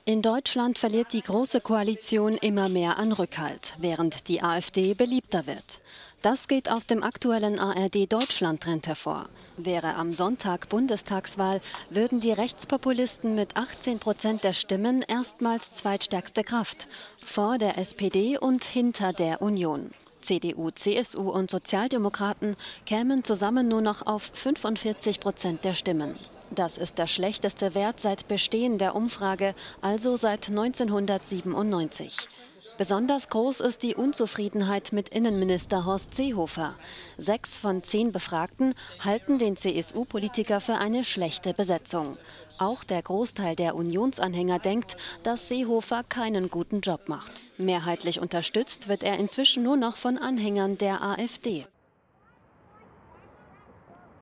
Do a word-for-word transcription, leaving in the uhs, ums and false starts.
In Deutschland verliert die Große Koalition immer mehr an Rückhalt, während die AfD beliebter wird. Das geht aus dem aktuellen A R D-Deutschland-Trend hervor. Wäre am Sonntag Bundestagswahl, würden die Rechtspopulisten mit achtzehn Prozent der Stimmen erstmals zweitstärkste Kraft, vor der S P D und hinter der Union. C D U, C S U und Sozialdemokraten kämen zusammen nur noch auf fünfundvierzig Prozent der Stimmen. Das ist der schlechteste Wert seit Bestehen der Umfrage, also seit neunzehnhundertsiebenundneunzig. Besonders groß ist die Unzufriedenheit mit Innenminister Horst Seehofer. Sechs von zehn Befragten halten den C S U-Politiker für eine schlechte Besetzung. Auch der Großteil der Unionsanhänger denkt, dass Seehofer keinen guten Job macht. Mehrheitlich unterstützt wird er inzwischen nur noch von Anhängern der AfD.